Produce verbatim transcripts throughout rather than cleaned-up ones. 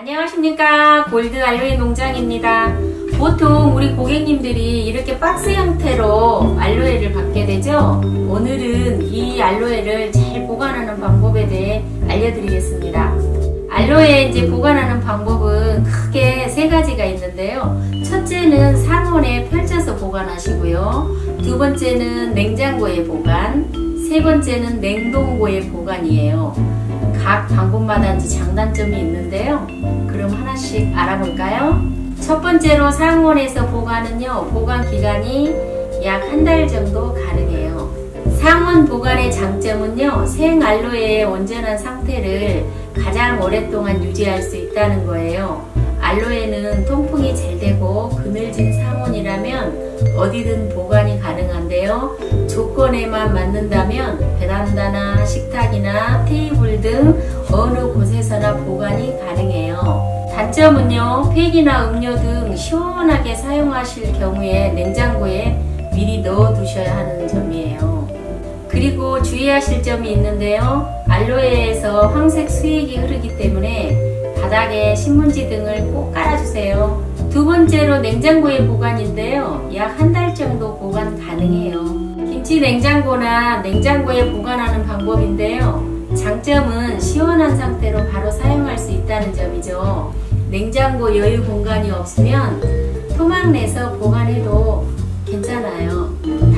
안녕하십니까, 골드 알로에 농장입니다. 보통 우리 고객님들이 이렇게 박스 형태로 알로에를 받게 되죠. 오늘은 이 알로에를 잘 보관하는 방법에 대해 알려드리겠습니다. 알로에 이제 보관하는 방법은 크게 세 가지가 있는데요. 첫째는 상온에 펼쳐서 보관하시고요. 두 번째는 냉장고에 보관, 세 번째는 냉동고에 보관이에요. 각 방법마다 이제 장단점이 있는데요. 그럼 하나씩 알아볼까요? 첫 번째로 상온에서 보관은요, 보관 기간이 약 한 달 정도 가능해요. 상온 보관의 장점은요, 생 알로에의 온전한 상태를 가장 오랫동안 유지할 수 있다는 거예요. 알로에는 통풍이 잘 되고 그늘진 상온이라면 어디든 보관이 가능한데요. 조건에만 맞는다면 베란다나 식탁이나 테이블 등 어느 곳에서나 보관이 가능해요. 단점은요, 팩이나 음료 등 시원하게 사용하실 경우에 냉장고에 미리 넣어 두셔야 하는 점이에요. 그리고 주의하실 점이 있는데요. 알로에에서 황색 수액이 흐르기 때문에 바닥에 신문지 등을 꼭 깔아주세요. 두 번째로 냉장고의 보관인데요. 약 한 달 정도 보관 가능해요. 김치 냉장고나 냉장고에 보관하는 방법인데요. 장점은 시원한 상태로 바로 사용할 수 있다는 점이죠. 냉장고 여유 공간이 없으면 토막 내서 보관해도 괜찮아요.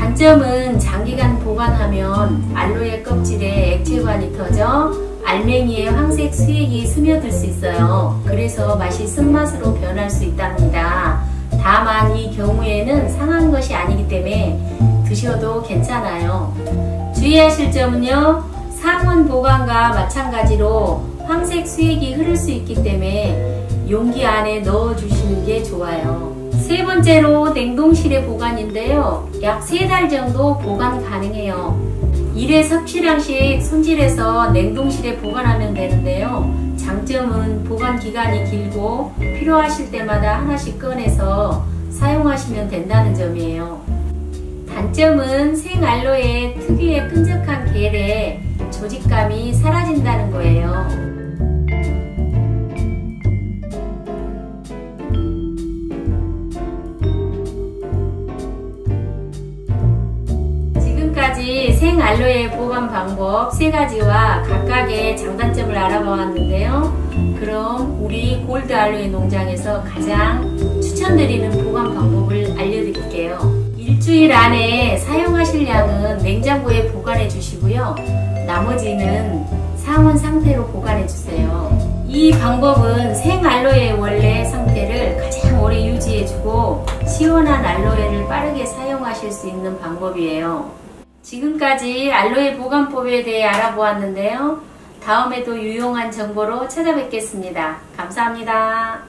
단점은 장기간 보관하면 알로에 껍질에 액체관이 터져 알맹이에 황색 수액이 스며들 수 있어요. 그래서 맛이 쓴맛으로 변할 수 있답니다. 다만 이 경우에는 상한 것이 아니기 때문에 드셔도 괜찮아요. 주의하실 점은요, 상온 보관과 마찬가지로 황색 수액이 흐를 수 있기 때문에 용기 안에 넣어 주시는 게 좋아요. 세 번째로 냉동실의 보관인데요. 약 세 달 정도 보관 가능해요. 일회 섭취량씩 손질해서 냉동실에 보관하면 되는데요. 장점은 보관 기간이 길고 필요하실 때마다 하나씩 꺼내서 사용하시면 된다는 점이에요. 단점은 생 알로에 특유의 끈적한 겔에 조직감이 사라진다는 거예요. 지금까지 생 알로에 보관 방법 세 가지와 각각의 장단점을 알아보았는데요. 그럼 우리 골드 알로에 농장에서 가장 추천드리는 보관 방법을 알려드릴게요. 일주일 안에 사용하실 양은 냉장고에 보관해 주시고요. 나머지는 상온 상태로 보관해 주세요. 이 방법은 생 알로에의 원래 상태를 가장 오래 유지해 주고 시원한 알로에를 빠르게 사용하실 수 있는 방법이에요. 지금까지 알로에 보관법에 대해 알아보았는데요. 다음에도 유용한 정보로 찾아뵙겠습니다. 감사합니다.